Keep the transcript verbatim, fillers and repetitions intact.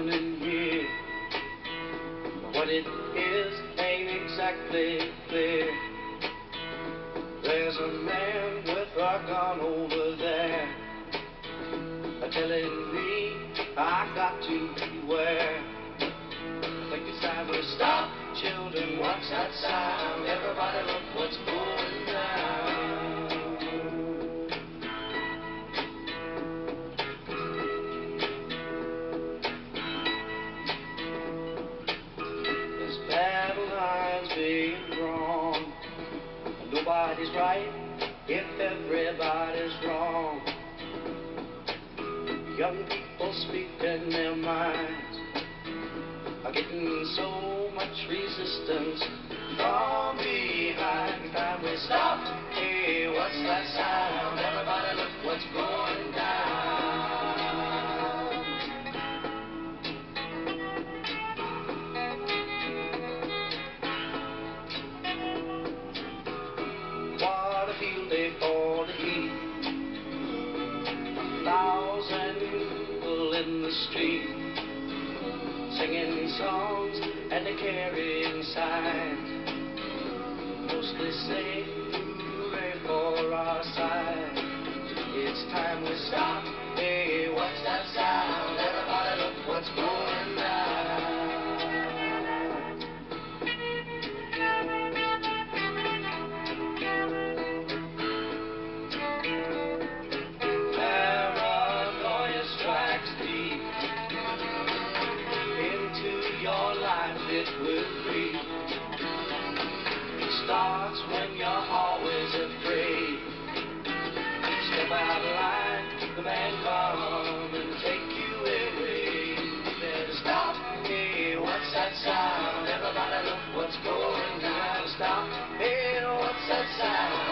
happening here. What it is ain't exactly clear. There's a man with a gun over there, telling me I got to beware. I think it's time to stop. Children, what's that sound? Everybody look what's going down. There's battle lines being drawn. Nobody's right if everybody's wrong. Young people speaking their minds are getting so much resistance from behind. Time we stopped. Hey, what's that sound? Everybody look what's going down. What a field day for the heat. Thousand people in the street, singing songs and they carrying signs, mostly say hooray for our side. It's time we stop. Hey, what's that sound? Everybody look what's going down. Paranoia strikes deep into your life, it will creep. It starts when you're always afraid. Step out of line, the man come and take you away. You better stop. Hey, what's that sound? Everybody look what's going down. Stop. Hey, what's that sound?